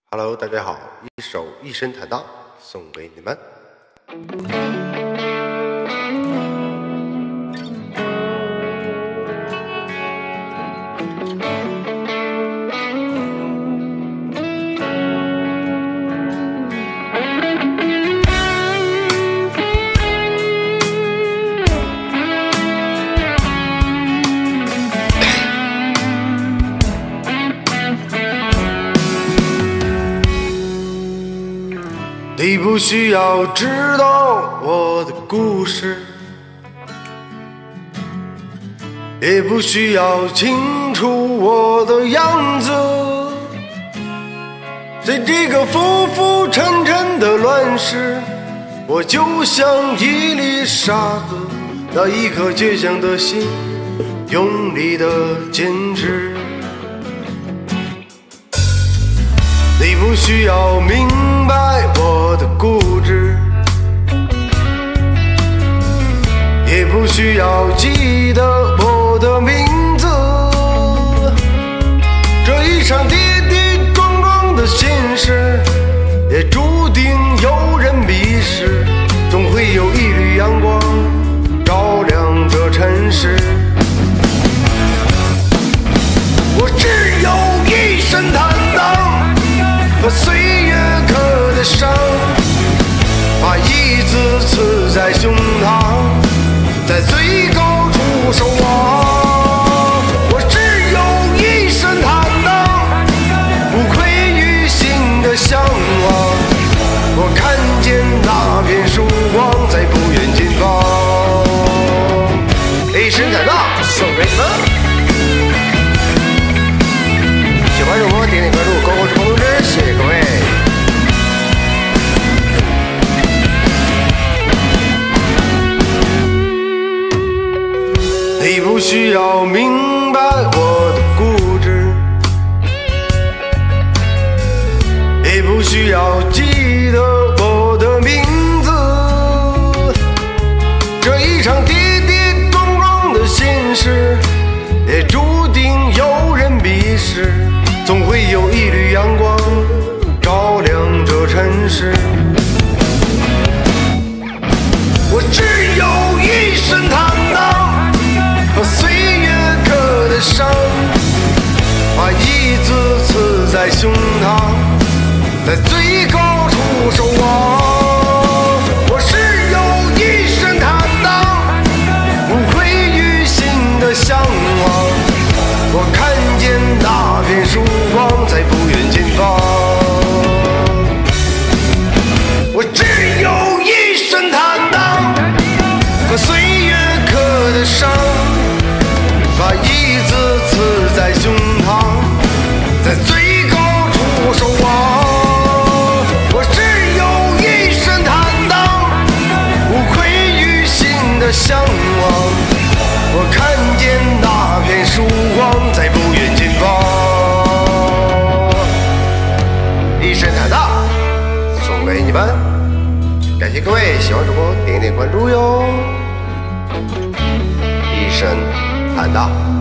Hello， 大家好，一首《一声坦荡》送给你们。你不需要知道我的故事，也不需要清楚我的样子，在这个浮浮沉沉的乱世，我就像一粒沙子，那一颗倔强的心，用力的坚持。你不需要明白我的固执，也不需要记得我的名字，这一场跌跌撞撞的现实，也注定有人迷失，总会有一缕阳光照亮这尘世。我只有一身坦荡和岁月刻的伤，把一字刺在胸膛，在最高处守望。我只有一身坦荡，不愧于心的向往。我看见那片曙光在不远近方。一身坦荡送给你们。喜欢主播点点关注，高高直播通知，谢谢各位。你不需要明白我的固执，也不需要记得我的名字，这一场跌跌撞撞的现实，也注定有人迷失，总会有一缕阳光照亮这尘世。我只有一身坦荡和岁月刻的伤，把一字刺在胸膛，在最高处守望。我是有一身坦荡，不愧于心的向往。我看见那片曙光在不远近方。我只有一身坦荡和岁月刻的伤，把一字刺在胸膛，在最高处守望。我只有一身坦荡，不愧于心的向往。我看见那片曙光在不远近方。一身坦荡送给你们，感谢各位喜欢主播点点关注哟。一身坦荡。